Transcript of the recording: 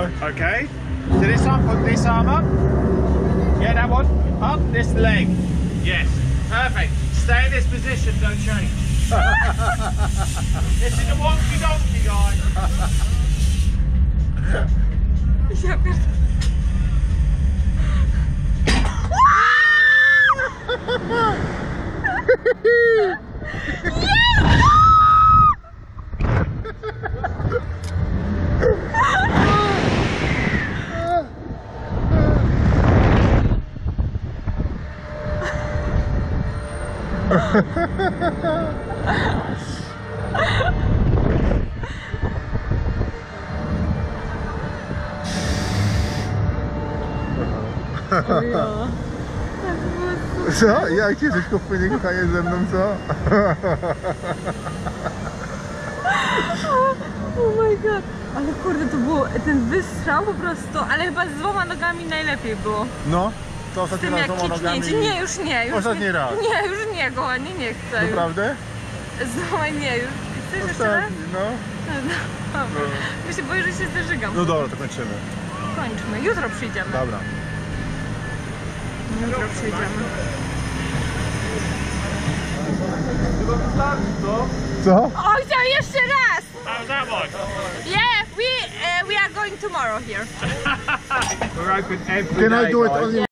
No. Okay. So this time, put this arm up. Yeah, that one. Up, this leg. Yes. Perfect. Stay in this position, don't change. This is a wonky donkey, guys. Ja pierdolę. Co? Jak ci coś wpłynie, kochanie, ze mną, co? Oh my god. Ale kurde, to było ten wystrzał po prostu, ale chyba z 2 nogami najlepiej było. No, to Z ostatni tym raz jak z 2 nogami. kiknięcie. Nie, już nie. Już Ostatni nie, raz. Nie, już nie, kochanie, nie chcę. Już. Naprawdę? Znowu nie, już. Chcesz jeszcze raz? Ostatni, no. Dobra. Bo się boję, że się zażygam. No dobra, to kończymy. Kończmy. Jutro przyjdziemy. Dobra. Jutro przyjdziemy. Co? O, chciałam jeszcze raz! How's that one? Yeah, we are going tomorrow here. We're open every Can I day, do it guys. only